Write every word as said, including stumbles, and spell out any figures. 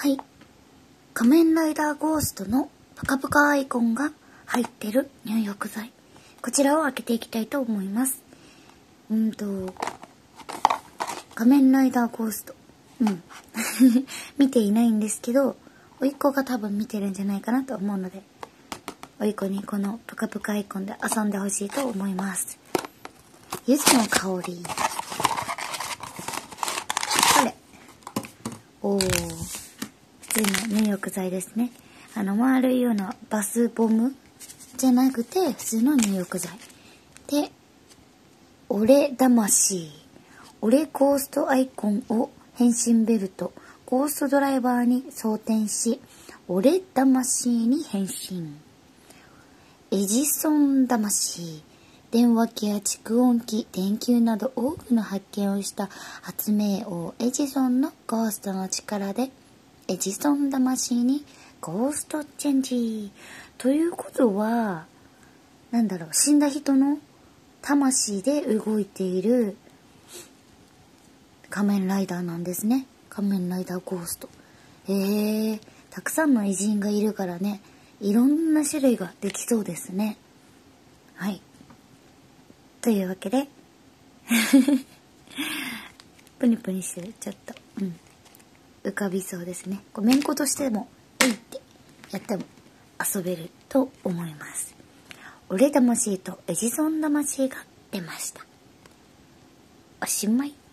はい。仮面ライダーゴーストのぷかぷかアイコンが入ってる入浴剤。こちらを開けていきたいと思います。うんと、仮面ライダーゴースト。うん。見ていないんですけど、おいっ子が多分見てるんじゃないかなと思うので、おいっ子にこのぷかぷかアイコンで遊んでほしいと思います。柚子の香り。これ。おー。普通の入浴剤ですね。あの、丸いようなバスボムじゃなくて、普通の入浴剤。で、俺魂。俺ゴーストアイコンを変身ベルト、ゴーストドライバーに装填し、俺魂に変身。エジソン魂。電話機や蓄音機、電球など多くの発見をした発明王エジソンのゴーストの力で、エジソン魂にゴーストチェンジ。ということは、なんだろう、死んだ人の魂で動いている仮面ライダーなんですね。仮面ライダーゴースト。へえ、たくさんの偉人がいるからね、いろんな種類ができそうですね。はい。というわけで、プニプニしてる、ちょっと、うん。浮かびそうですね。こうめんことしても、えいってやっても遊べると思います。俺魂とエジソン魂が出ました。おしまい。